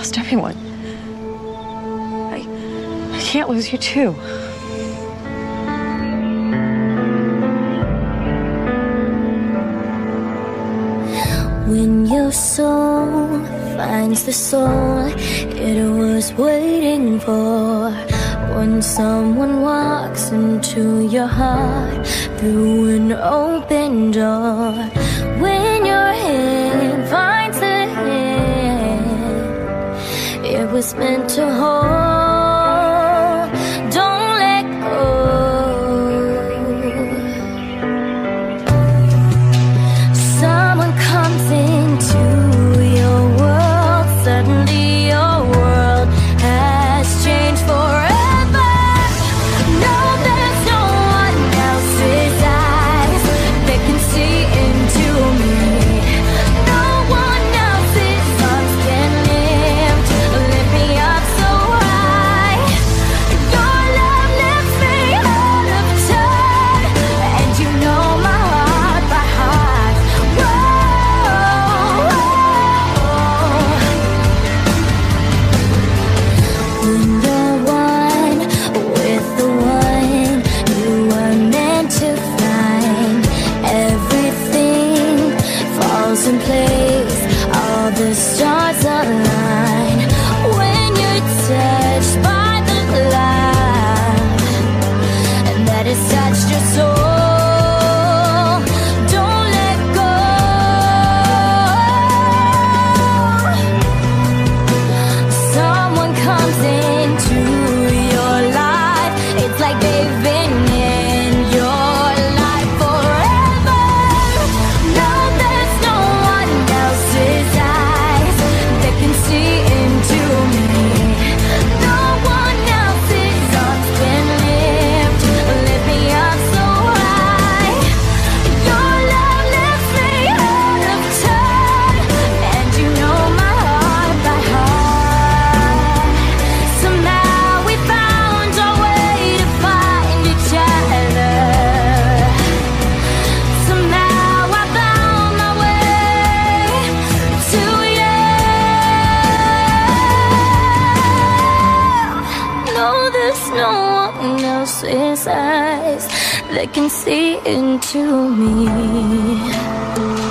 lost everyone. I can't lose you too. When your soul finds the soul it was waiting for, when someone walks into your heart through an open door, when your hand finds the hand it was meant to hold, don't let go. Someone comes into your world, suddenly your world has changed forever. No, there's no one else's eyes that can see into me. No one else's arms can lift me up so high. Your love lifts me out of time, and you know my heart by heart. When you're one with the one you were meant to find, everything falls in place, all the stars align. When you're touched by the love that has touched your soul, don't let go. Someone comes into your life, it's like they've been in your life forever. No, there's no one else's eyes that can see into me. No one else's arms can lift me up so high. Your love lifts me out of time, and you know my heart by heart. Somehow we found our way to find each other. Somehow I found my way to you. No, there's no one else's eyes that can see into me.